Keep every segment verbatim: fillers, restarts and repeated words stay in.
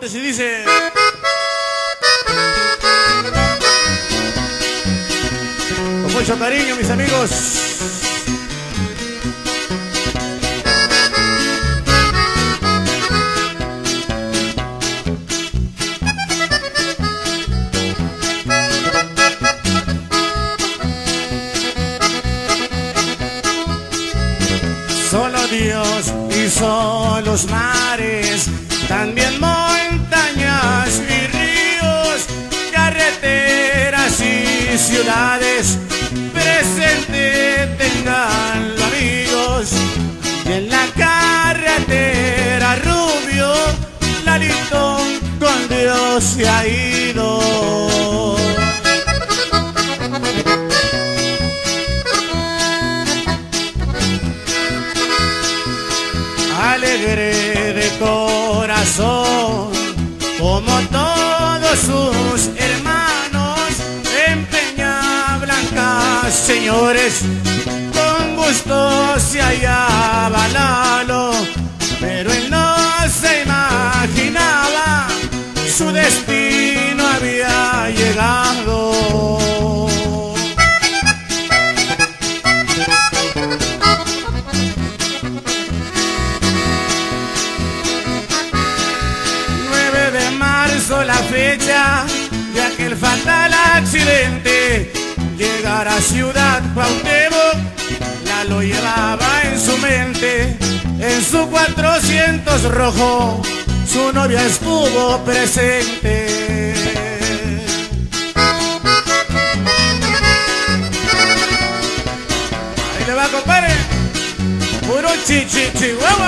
Montes y dice: con mucho cariño, mis amigos. Solo Dios hizo los mares, también montañas y ríos, carreteras y ciudades. Presente tenganlo, amigos. Y en la carretera rubio, Lalito con Dios se ha ido. Alegre de corazón, como todos sus hermanos, en Peña Blanca, señores, con gusto se hallaba Lalo, pero él no se imaginaba, su destino había llegado. La fecha de aquel fatal accidente, llegar a Ciudad Cuauhtémoc, Lalo llevaba en su mente. En su cuatrocientos rojo, su novia estuvo presente. Ahí le va, compadre, puro chichi chihuahua.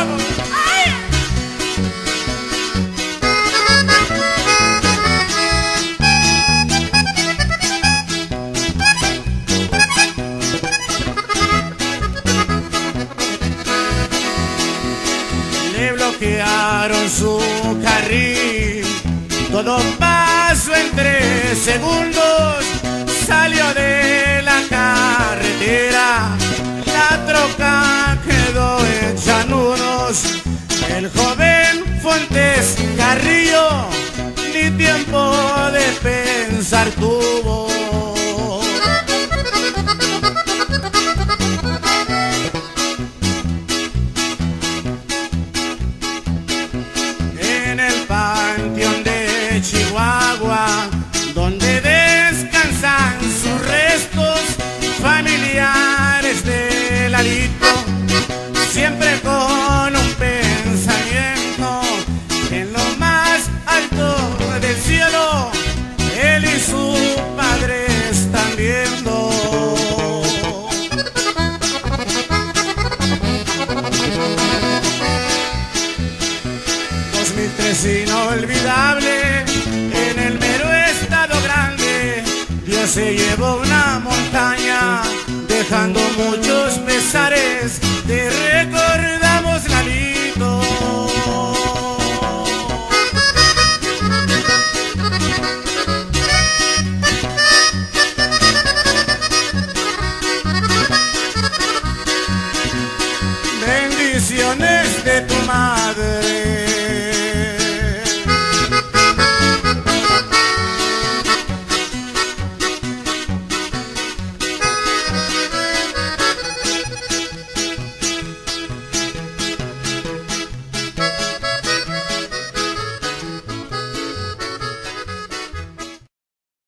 Bloquearon su carril, todo pasó en tres segundos. Salió de la carretera, la troca quedó hecha nudos. El joven Fuentes Carrillo ni tiempo de pensar tuvo. Chihuahua, donde descansan sus restos familiares de Lalito, siempre con un pensamiento en lo más alto del cielo, él y su padre están viendo. dos mil tres inolvidable. En el mero estado grande, Dios se llevó una montaña, dejando muchos pesares de